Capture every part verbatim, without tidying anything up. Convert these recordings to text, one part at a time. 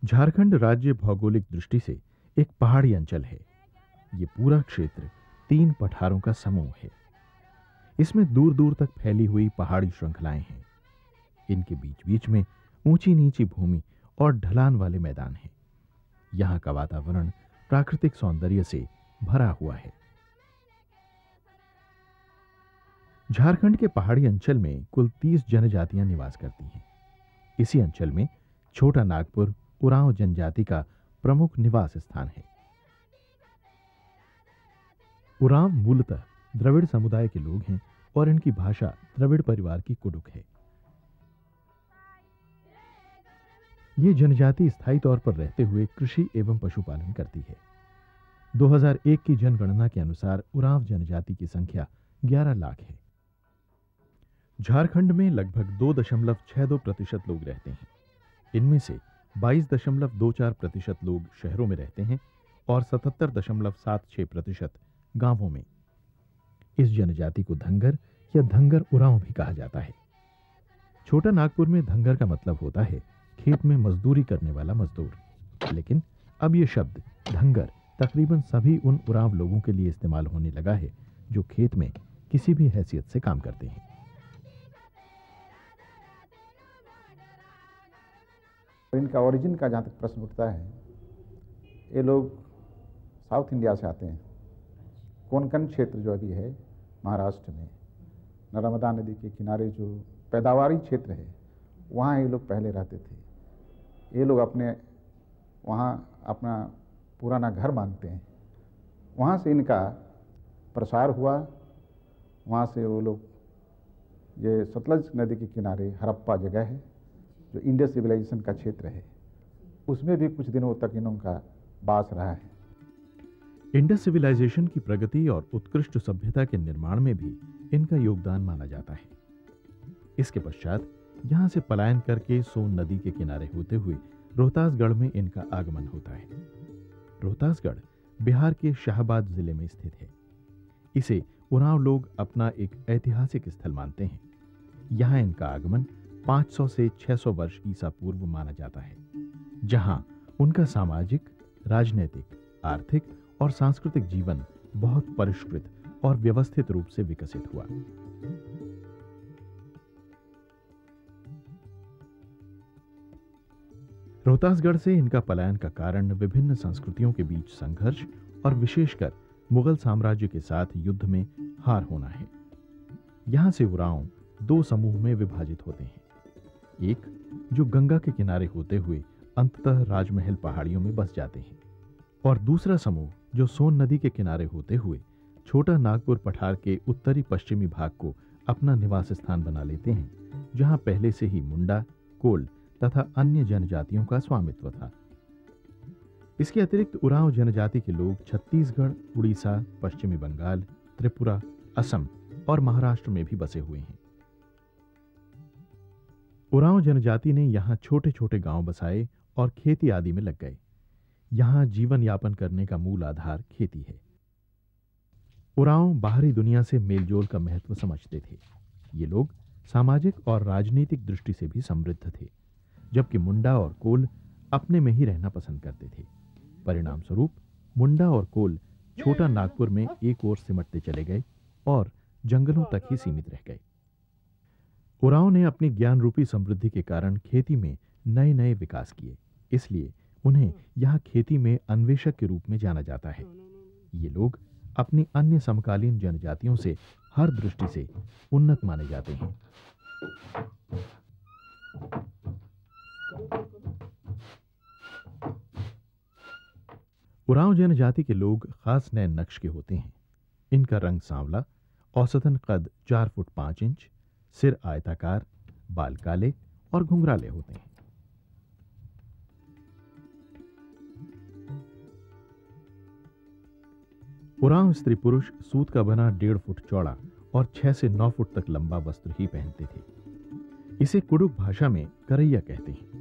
झारखंड राज्य भौगोलिक दृष्टि से एक पहाड़ी अंचल है। ये पूरा क्षेत्र तीन पठारों का समूह है। इसमें दूर दूर तक फैली हुई पहाड़ी श्रृंखलाएं हैं। इनके बीच बीच में ऊंची नीची भूमि और ढलान वाले मैदान हैं। यहाँ का वातावरण प्राकृतिक सौंदर्य से भरा हुआ है। झारखंड के पहाड़ी अंचल में कुल तीस जनजातियां निवास करती हैं। इसी अंचल में छोटा नागपुर उरांव जनजाति का प्रमुख निवास स्थान है। उरांव मूलतः द्रविड़ समुदाय के लोग हैं और इनकी भाषा द्रविड़ परिवार की कुडुख है। ये जनजाति स्थायी तौर पर रहते हुए कृषि एवं पशुपालन करती है। दो हज़ार एक की जनगणना के अनुसार उरांव जनजाति की संख्या ग्यारह लाख है। झारखंड में लगभग दो दशमलव छह दो प्रतिशत लोग रहते हैं। इनमें से बाईस दशमलव दो चार प्रतिशत लोग शहरों में रहते हैं और सतहत्तर दशमलव सात छह प्रतिशत गांवों में। इस जनजाति को धंगर या धंगर उरांव भी कहा जाता है। छोटा नागपुर में धंगर का मतलब होता है खेत में मजदूरी करने वाला मजदूर, लेकिन अब यह शब्द धंगर तकरीबन सभी उन उरांव लोगों के लिए इस्तेमाल होने लगा है जो खेत में किसी भी हैसियत से काम करते हैं। इनका ओरिजिन का जहाँ तक प्रश्न उठता है, ये लोग साउथ इंडिया से आते हैं। कोंकण क्षेत्र जो अभी है महाराष्ट्र में, नर्मदा नदी के किनारे जो पैदावारी क्षेत्र है, वहाँ ये लोग पहले रहते थे। ये लोग अपने वहाँ अपना पुराना घर बांधते हैं। वहाँ से इनका प्रसार हुआ। वहाँ से वो लोग, ये सतलज नदी के किनारे हड़प्पा जगह है जो इंडस सिविलाइजेशन का क्षेत्र है, उसमें भी कुछ दिनों तक इनका वास रहा है। इंडस सिविलाइजेशन की प्रगति और उत्कृष्ट सभ्यता के निर्माण में भी इनका योगदान माना जाता है। इसके पश्चात यहां से पलायन करके सोन नदी के किनारे होते हुए रोहतासगढ़ में इनका आगमन होता है। रोहतासगढ़ बिहार के शाहबाद जिले में स्थित है। इसे उरांव लोग अपना एक ऐतिहासिक स्थल मानते हैं। यहां इनका आगमन पाँच सौ से छह सौ वर्ष ईसा पूर्व माना जाता है, जहां उनका सामाजिक, राजनीतिक, आर्थिक और सांस्कृतिक जीवन बहुत परिष्कृत और व्यवस्थित रूप से विकसित हुआ। रोहतासगढ़ से इनका पलायन का कारण विभिन्न संस्कृतियों के बीच संघर्ष और विशेषकर मुगल साम्राज्य के साथ युद्ध में हार होना है। यहां से उरांव दो समूह में विभाजित होते हैं। एक जो गंगा के किनारे होते हुए अंततः राजमहल पहाड़ियों में बस जाते हैं, और दूसरा समूह जो सोन नदी के किनारे होते हुए छोटा नागपुर पठार के उत्तरी पश्चिमी भाग को अपना निवास स्थान बना लेते हैं, जहां पहले से ही मुंडा, कोल तथा अन्य जनजातियों का स्वामित्व था। इसके अतिरिक्त उरांव जनजाति के लोग छत्तीसगढ़, उड़ीसा, पश्चिमी बंगाल, त्रिपुरा, असम और महाराष्ट्र में भी बसे हुए हैं। उरांव जनजाति ने यहाँ छोटे छोटे गांव बसाए और खेती आदि में लग गए। यहाँ जीवन यापन करने का मूल आधार खेती है। उरांव बाहरी दुनिया से मेलजोल का महत्व समझते थे। ये लोग सामाजिक और राजनीतिक दृष्टि से भी समृद्ध थे, जबकि मुंडा और कोल अपने में ही रहना पसंद करते थे। परिणाम स्वरूप मुंडा और कोल छोटा नागपुर में एक ओर सिमटते चले गए और जंगलों तक ही सीमित रह गए। उरांव ने अपनी ज्ञान रूपी समृद्धि के कारण खेती में नए नए विकास किए, इसलिए उन्हें यहाँ खेती में अन्वेषक के रूप में जाना जाता है। ये लोग अपनी अन्य समकालीन जनजातियों से हर दृष्टि से उन्नत माने जाते हैं। उरांव जनजाति के लोग खास नए नक्श के होते हैं। इनका रंग सांवला, औसतन कद चार फुट पांच इंच, सिर आयताकार, बाल काले और घुंघराले होते हैं। उरांव स्त्री पुरुष सूत का बना डेढ़ फुट चौड़ा और छह से नौ फुट तक लंबा वस्त्र ही पहनते थे। इसे कुडुख भाषा में करैया कहते हैं।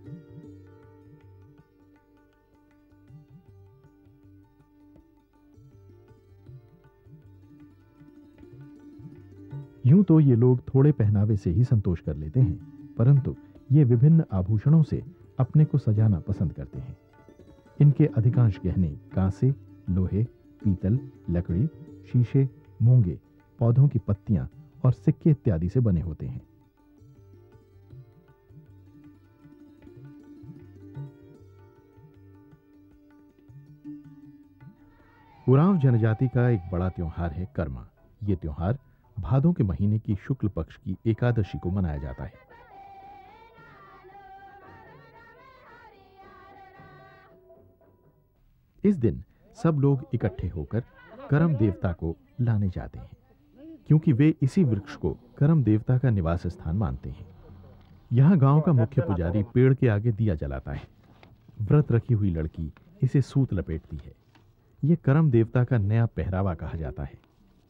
यूं तो ये लोग थोड़े पहनावे से ही संतोष कर लेते हैं, परंतु ये विभिन्न आभूषणों से अपने को सजाना पसंद करते हैं। इनके अधिकांश गहने कांसे, लोहे, पीतल, लकड़ी, शीशे, मूंगे, पौधों की पत्तियां और सिक्के इत्यादि से बने होते हैं। उरांव जनजाति का एक बड़ा त्योहार है कर्मा। यह त्योहार भादों के महीने की शुक्ल पक्ष की एकादशी को मनाया जाता है। इस दिन सब लोग इकट्ठे होकर करम देवता को लाने जाते हैं, क्योंकि वे इसी वृक्ष को करम देवता का निवास स्थान मानते हैं। यहां गांव का मुख्य पुजारी पेड़ के आगे दिया जलाता है। व्रत रखी हुई लड़की इसे सूत लपेटती है। यह करम देवता का नया पहरावा कहा जाता है।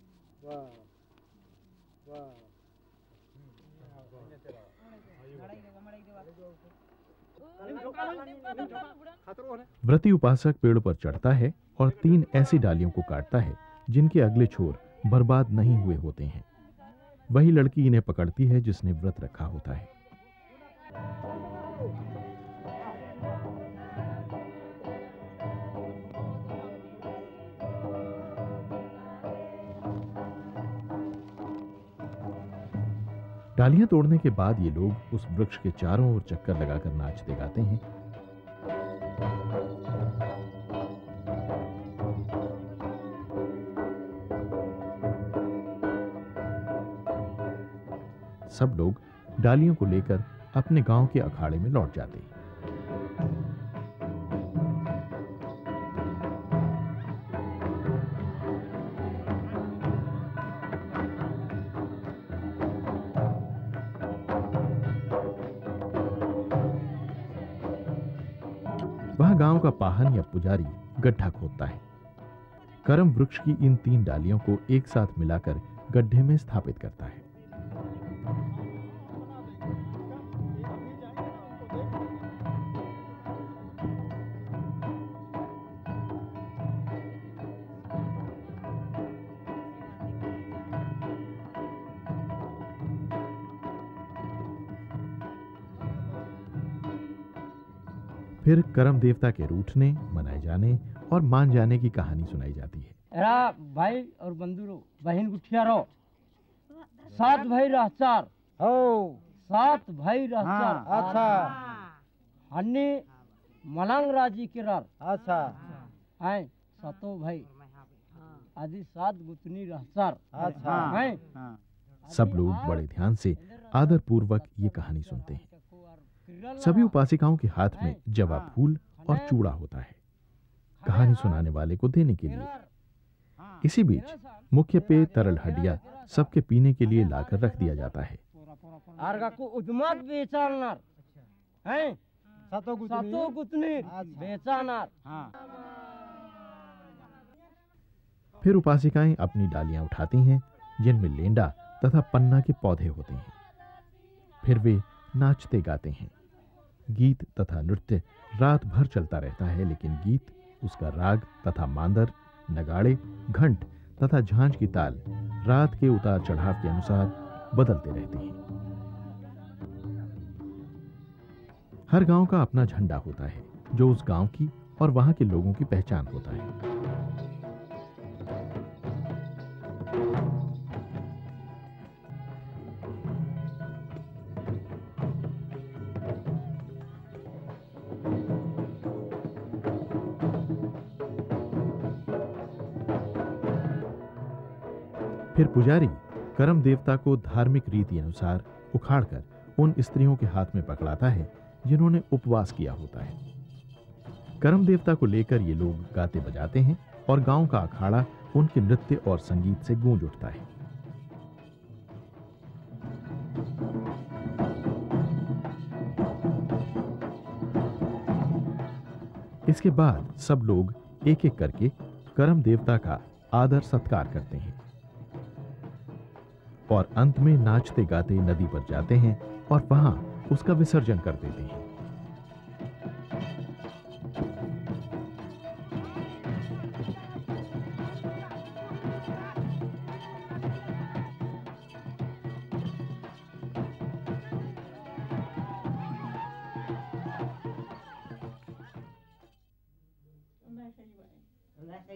व्रती उपासक पेड़ पर चढ़ता है और तीन ऐसी डालियों को काटता है जिनके अगले छोर बर्बाद नहीं हुए होते हैं। वही लड़की इन्हें पकड़ती है जिसने व्रत रखा होता है। डालियां तोड़ने के बाद ये लोग उस वृक्ष के चारों ओर चक्कर लगाकर नाचते गाते हैं। सब लोग डालियों को लेकर अपने गांव के अखाड़े में लौट जाते हैं। वह गांव का पाहन या पुजारी गड्ढा खोदता है। करम वृक्ष की इन तीन डालियों को एक साथ मिलाकर गड्ढे में स्थापित करता है। फिर करम देवता के रूठने, मनाए जाने और मान जाने की कहानी सुनाई जाती है। एरा भाई और बंधुरो बहन गुठिया रो सात भाई रहचार हो सात भाई रहचार। हाँ, अच्छा हन्नी मलंग राजी के रर अच्छा हैं सतो भाई आदि सात गुतनी रहचार अच्छा हैं। हाँ। सब लोग बड़े ध्यान से आदर पूर्वक ये कहानी सुनते हैं। सभी उपासिकाओं के हाथ में जवा फूल और चूड़ा होता है, कहानी सुनाने वाले को देने के लिए। इसी बीच मुख्य पेय तरल हड्डियां सबके पीने के लिए लाकर रख दिया जाता है। आरगा को उद्मत बेचानर हैं सतो गुतनी सतो गुतनी अच्छा। बेचानर। हाँ। फिर उपासिकाएं अपनी डालियां उठाती हैं जिनमें लेंडा तथा पन्ना के पौधे होते हैं। फिर वे नाचते गाते हैं। गीत तथा नृत्य रात भर चलता रहता है, लेकिन गीत, उसका राग तथा मांदर, नगाड़े, घंट तथा झांझ की ताल रात के उतार चढ़ाव के अनुसार बदलते रहते हैं। हर गांव का अपना झंडा होता है जो उस गांव की और वहां के लोगों की पहचान होता है। फिर पुजारी करम देवता को धार्मिक रीति अनुसार उखाड़कर उन स्त्रियों के हाथ में पकड़ाता है जिन्होंने उपवास किया होता है। करम देवता को लेकर ये लोग गाते बजाते हैं और गांव का अखाड़ा उनके नृत्य और संगीत से गूंज उठता है। इसके बाद सब लोग एक एक करके करम देवता का आदर सत्कार करते हैं और अंत में नाचते गाते नदी पर जाते हैं और वहां उसका विसर्जन कर देते हैं।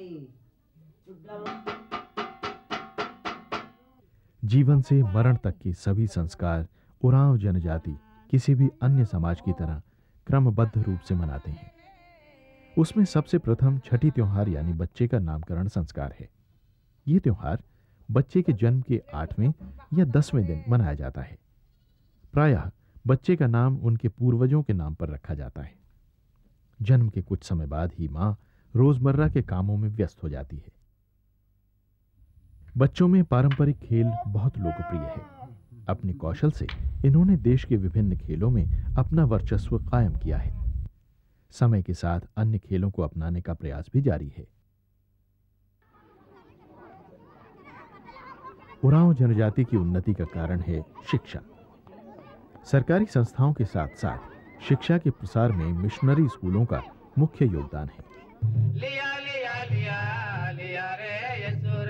जीवन से मरण तक के सभी संस्कार उरांव जनजाति किसी भी अन्य समाज की तरह क्रमबद्ध रूप से मनाते हैं। उसमें सबसे प्रथम छठी त्योहार यानी बच्चे का नामकरण संस्कार है। यह त्योहार बच्चे के जन्म के आठवें या दसवें दिन मनाया जाता है। प्रायः बच्चे का नाम उनके पूर्वजों के नाम पर रखा जाता है। जन्म के कुछ समय बाद ही मां रोजमर्रा के कामों में व्यस्त हो जाती है। बच्चों में पारंपरिक खेल बहुत लोकप्रिय है। अपने कौशल से इन्होंने देश के विभिन्न खेलों में अपना वर्चस्व कायम किया है। समय के साथ अन्य खेलों को अपनाने का प्रयास भी जारी है। उरांव जनजाति की उन्नति का कारण है शिक्षा। सरकारी संस्थाओं के साथ साथ शिक्षा के प्रसार में मिशनरी स्कूलों का मुख्य योगदान है। लिया, लिया, लिया, लिया रे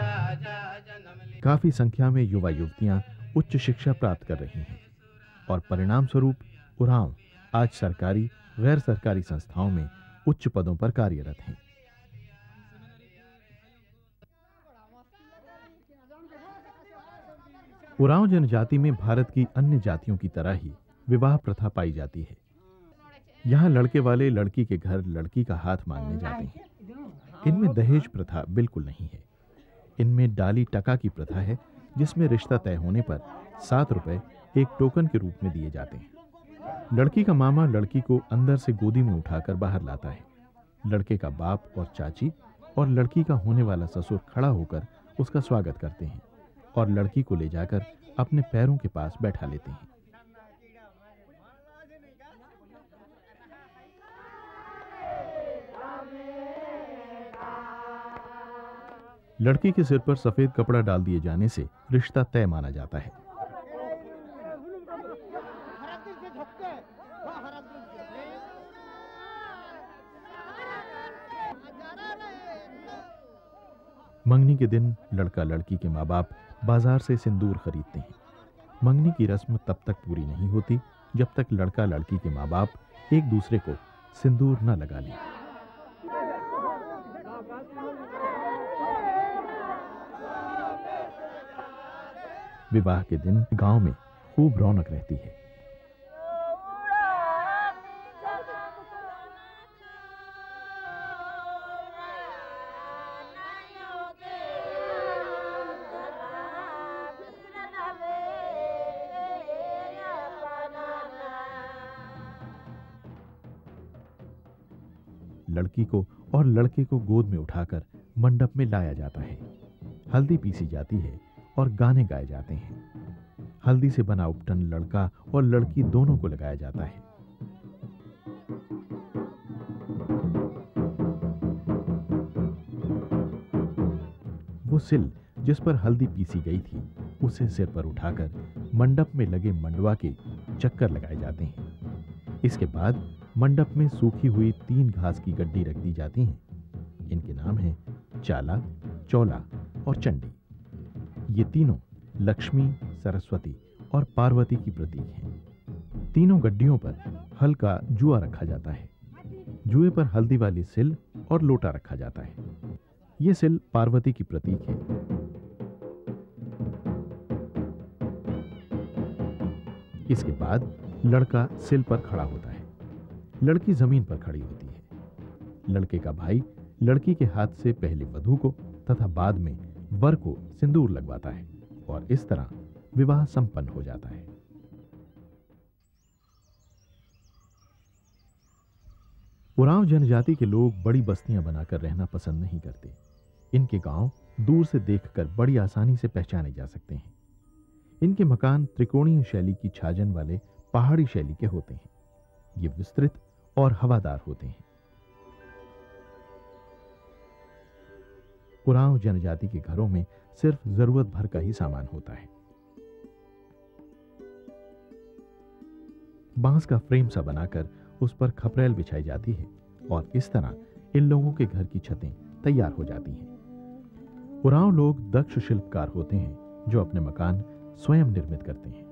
काफी संख्या में युवा युवतियां उच्च शिक्षा प्राप्त कर रही हैं और परिणाम स्वरूप उरांव आज सरकारी गैर सरकारी संस्थाओं में उच्च पदों पर कार्यरत हैं। उरांव जनजाति में भारत की अन्य जातियों की तरह ही विवाह प्रथा पाई जाती है। यहाँ लड़के वाले लड़की के घर लड़की का हाथ मांगने जाते हैं। इनमें दहेज प्रथा बिल्कुल नहीं है। इनमें डाली टका की प्रथा है, जिसमें रिश्ता तय होने पर सात रुपए एक टोकन के रूप में दिए जाते हैं। लड़की का मामा लड़की को अंदर से गोदी में उठाकर बाहर लाता है। लड़के का बाप और चाची और लड़की का होने वाला ससुर खड़ा होकर उसका स्वागत करते हैं और लड़की को ले जाकर अपने पैरों के पास बैठा लेते हैं। लड़की के सिर पर सफेद कपड़ा डाल दिए जाने से रिश्ता तय माना जाता है। मंगनी के दिन लड़का लड़की के माँ बाप बाजार से सिंदूर खरीदते हैं। मंगनी की रस्म तब तक पूरी नहीं होती जब तक लड़का लड़की के माँ बाप एक दूसरे को सिंदूर न लगा लें। विवाह के दिन गांव में खूब रौनक रहती है। लड़की को और लड़के को गोद में उठाकर मंडप में लाया जाता है। हल्दी पीसी जाती है और गाने गाए जाते हैं। हल्दी से बना उपटन लड़का और लड़की दोनों को लगाया जाता है। वो सिल जिस पर हल्दी पीसी गई थी उसे सिर पर उठाकर मंडप में लगे मंडवा के चक्कर लगाए जाते हैं। इसके बाद मंडप में सूखी हुई तीन घास की गड्डी रख दी जाती हैं। इनके नाम हैं चाला, चौला और चंडी। ये तीनों लक्ष्मी, सरस्वती और पार्वती की प्रतीक हैं। तीनों गड्डियों पर हल्का जुआ रखा जाता है। जुए पर हल्दी वाली सिल और लोटा रखा जाता है। ये सिल पार्वती की प्रतीक है। इसके बाद लड़का सिल पर खड़ा होता है। लड़की जमीन पर खड़ी होती है। लड़के का भाई लड़की के हाथ से पहले वधू को तथा बाद में वर को सिंदूर लगवाता है और इस तरह विवाह संपन्न हो जाता है। उरांव जनजाति के लोग बड़ी बस्तियां बनाकर रहना पसंद नहीं करते। इनके गांव दूर से देखकर बड़ी आसानी से पहचाने जा सकते हैं। इनके मकान त्रिकोणीय शैली की छाजन वाले पहाड़ी शैली के होते हैं। ये विस्तृत और हवादार होते हैं। उरांव जनजाति के घरों में सिर्फ जरूरत भर का ही सामान होता है। बांस का फ्रेम सा बनाकर उस पर खपरेल बिछाई जाती है और इस तरह इन लोगों के घर की छतें तैयार हो जाती हैं। उरांव लोग दक्ष शिल्पकार होते हैं जो अपने मकान स्वयं निर्मित करते हैं।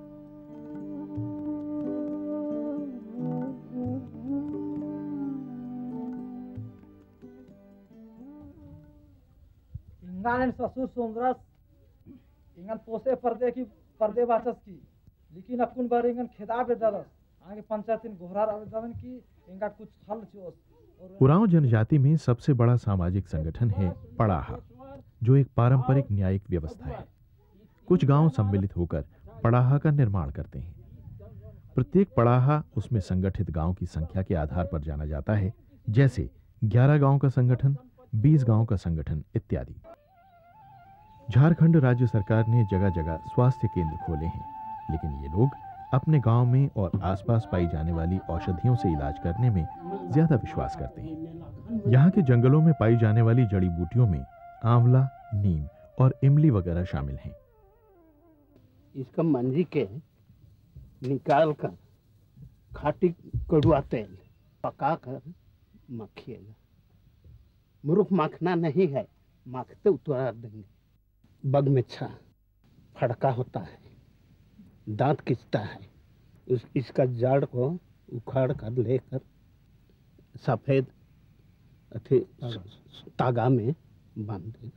इंगान ससुर सोमरस इंगन पोसे पर्दे की पर्दे बाचस की लेकिन अकुन बार इंगन खिताब दरस आगे पंचायत घोरार आवेदन की इनका कुछ हल चोस। उरांव जनजाति में सबसे बड़ा सामाजिक संगठन है पड़ाहा, जो एक पारंपरिक न्यायिक व्यवस्था है। कुछ गांव सम्मिलित होकर पड़ाहा का निर्माण करते हैं। प्रत्येक पड़ाहा उसमें संगठित गांव की संख्या के आधार पर जाना जाता है, जैसे ग्यारह गांव का संगठन, बीस गांव का संगठन इत्यादि। झारखंड राज्य सरकार ने जगह जगह स्वास्थ्य केंद्र खोले हैं, लेकिन ये लोग अपने गांव में और आसपास पाई जाने वाली औषधियों से इलाज करने में ज्यादा विश्वास करते हैं। यहाँ के जंगलों में पाई जाने वाली जड़ी बूटियों में आंवला, नीम और इमली वगैरह शामिल हैं। इसका मंजी के निकाल कर खाटी कड़ुआ तेल पका कर मखिएगा। मुरुख माखना नहीं है, माखते उतार देंगे। बग में छा फड़का होता है, दांत खींचता है, उस इसका जड़ को उखाड़ कर लेकर सफेद अथी तागा में बांध देगा।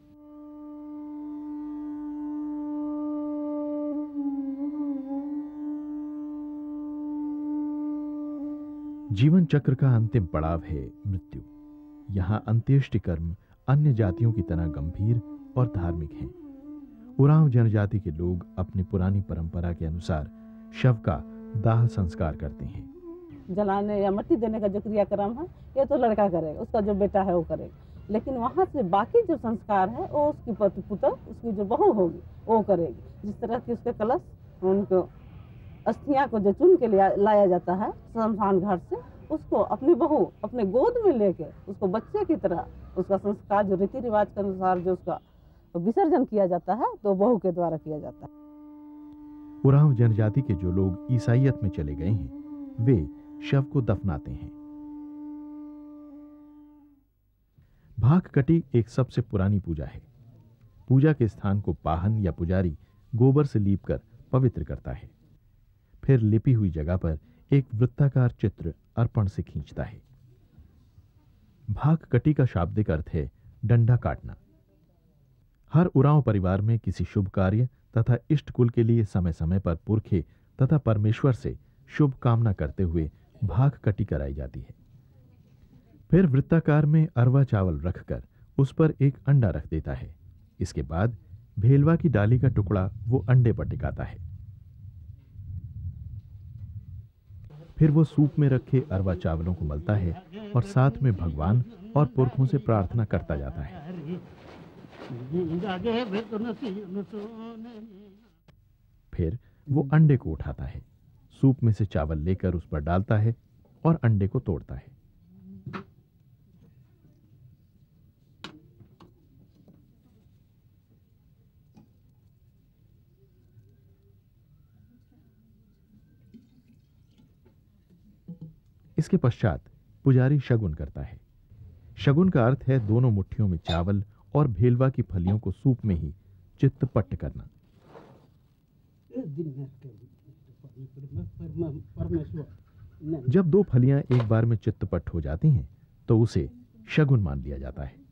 जीवन चक्र का अंतिम पड़ाव है मृत्यु। यहाँ अंत्येष्टि कर्म अन्य जातियों की तरह गंभीर और धार्मिक हैं। उरांव जनजाति के लोग अपनी पुरानी परंपरा के अनुसार शव का दाह संस्कार करते हैं। जलाने या मिट्टी देने का जो क्रियाक्रम है ये तो लड़का करेगा, उसका जो बेटा है वो करेगा, लेकिन वहाँ से बाकी जो संस्कार है वो उसकी पति पुत्र, उसकी जो बहू होगी वो करेगी। जिस तरह की उसके कलश, उनको अस्थियां को जो चुन के लाया जाता है शमशान घाट से, उसको अपनी बहू अपने गोद में लेके उसको बच्चे की तरह उसका संस्कार जो रीति रिवाज के अनुसार जो उसका विसर्जन किया जाता है तो बहू के द्वारा किया जाता है। उरांव जनजाति के जो लोग ईसाईयत में चले गए हैं वे शव को दफनाते हैं। भाग कटी एक सबसे पुरानी पूजा है। पूजा के स्थान को पाहन या पुजारी गोबर से लीपकर पवित्र करता है, फिर लिपी हुई जगह पर एक वृत्ताकार चित्र अर्पण से खींचता है। भाग कटी का शाब्दिक अर्थ है डंडा काटना। हर उरांव परिवार में किसी शुभ कार्य तथा इष्ट कुल के लिए समय समय पर पुरखे तथा परमेश्वर से शुभ कामना करते हुए भाग कटी कराई जाती है। फिर वृत्ताकार में अरवा चावल रखकर उस पर एक अंडा रख देता है। इसके बाद भेलवा की डाली का टुकड़ा वो अंडे पर टिकाता है। फिर वो सूप में रखे अरवा चावलों को मलता है और साथ में भगवान और पुरखों से प्रार्थना करता जाता है। फिर वो अंडे को उठाता है, सूप में से चावल लेकर उस पर डालता है और अंडे को तोड़ता है। इसके पश्चात पुजारी शगुन करता है। शगुन का अर्थ है दोनों मुट्ठियों में चावल और भेलवा की फलियों को सूप में ही चित्तपट्ट करना। जब दो फलियां एक बार में चित्तपट्ट हो जाती हैं तो उसे शगुन मान लिया जाता है।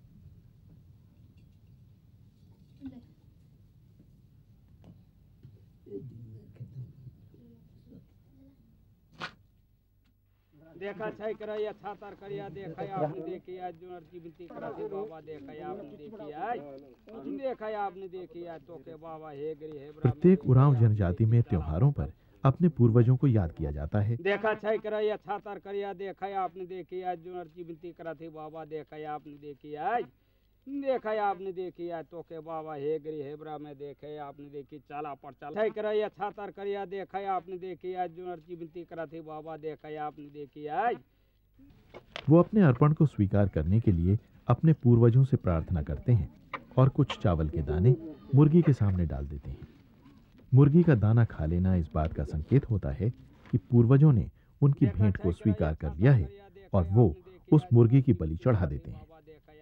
देखा छै करे अच्छा तर करिया देखा आपने देखी आज जो अर्जी बिनती करा थी बाबा देखा आपने देखी आज देखा आपने देखी आज तो के बाबा हे गरी हे। प्रत्येक उरांव जनजाति में त्योहारों पर अपने पूर्वजों को याद किया जाता है। देखा छै करे अच्छा तर करिया देखा आपने देखी आज जो अर्जी बिनती करा थी बाबा देखा आपने देखी आज देखा आपने देखी आज तो के बाबा हे गरी हे ब्रा में देखे आपने देखी चाला पर चाला छै करे अच्छा तर करिया देखा आपने देखी आज जो अर्जी बिनती करा थी बाबा देखा आपने देखी आज। वो अपने अर्पण को स्वीकार करने के लिए अपने पूर्वजों से प्रार्थना करते हैं और कुछ चावल के दाने मुर्गी के सामने डाल देते हैं। मुर्गी का दाना खा लेना इस बात का संकेत होता है कि पूर्वजों ने उनकी भेंट को स्वीकार कर लिया है और वो उस मुर्गी की बलि चढ़ा देते हैं।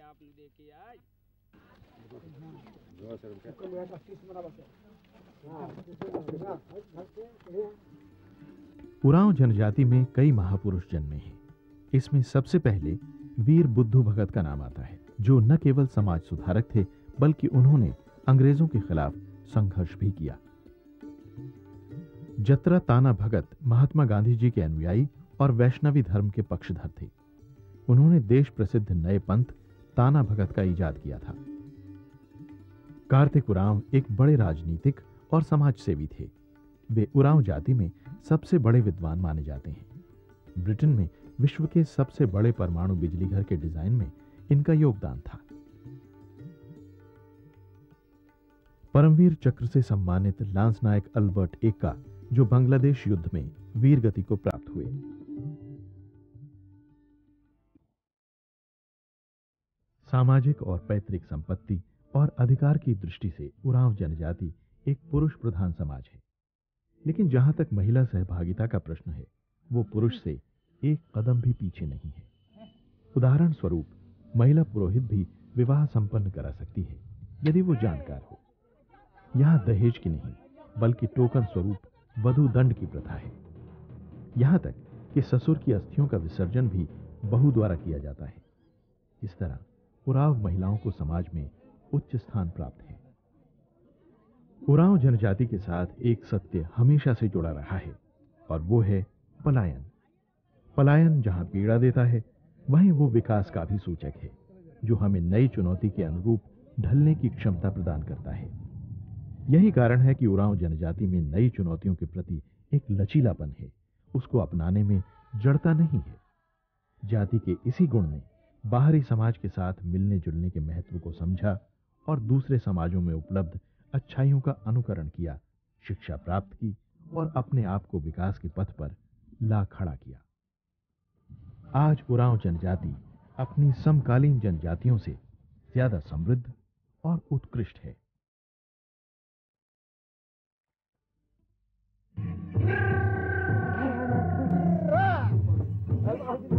उरांव जनजाति में कई महापुरुष जन्मे हैं। इसमें सबसे पहले वीर बुद्धू भगत का नाम आता है, जो न केवल समाज सुधारक थे बल्कि उन्होंने अंग्रेजों के खिलाफ संघर्ष भी किया। जत्रा ताना भगत महात्मा गांधी जी के अनुयायी और वैष्णवी धर्म के पक्षधर थे। उन्होंने देश प्रसिद्ध नए पंथ ताना भगत का इजाद किया था। कार्तिक उरांव एक बड़े राजनीतिक और समाज सेवी थे। वे उरांव जाति में सबसे बड़े विद्वान माने जाते हैं। ब्रिटेन में विश्व के सबसे बड़े परमाणु बिजली घर के डिजाइन में इनका योगदान था। परमवीर चक्र से सम्मानित लांस नायक अल्बर्ट एक्का, जो बांग्लादेश युद्ध में वीर गति को प्राप्त हुए। सामाजिक और पैतृक संपत्ति और अधिकार की दृष्टि से उरांव जनजाति एक पुरुष प्रधान समाज है, लेकिन जहां तक महिला सहभागिता का प्रश्न है, वो पुरुष से एक कदम भी पीछे नहीं है। उदाहरण स्वरूप, महिला पुरोहित भी विवाह संपन्न करा सकती है यदि वो जानकार हो। यहां दहेज की नहीं, बल्कि टोकन स्वरूप वधू दंड की प्रथा है। यहां तक कि ससुर की अस्थियों का विसर्जन भी बहू द्वारा किया जाता है। इस तरह उरांव महिलाओं को समाज में उच्च स्थान प्राप्त है। उरांव जनजाति के साथ एक सत्य हमेशा से जुड़ा रहा है, और वो है पलायन। पलायन जहां पीड़ा देता है, वहीं वो विकास का भी सूचक है, जो हमें नई चुनौती के अनुरूप ढलने की क्षमता प्रदान करता है। यही कारण है कि उरांव जनजाति में नई चुनौतियों के प्रति एक लचीलापन है, उसको अपनाने में जड़ता नहीं है। जाति के इसी गुण ने बाहरी समाज के साथ मिलने जुलने के महत्व को समझा और दूसरे समाजों में उपलब्ध अच्छाइयों का अनुकरण किया, शिक्षा प्राप्त की और अपने आप को विकास के पथ पर ला खड़ा किया। आज उरांव जनजाति अपनी समकालीन जनजातियों से ज्यादा समृद्ध और उत्कृष्ट है। हाँ।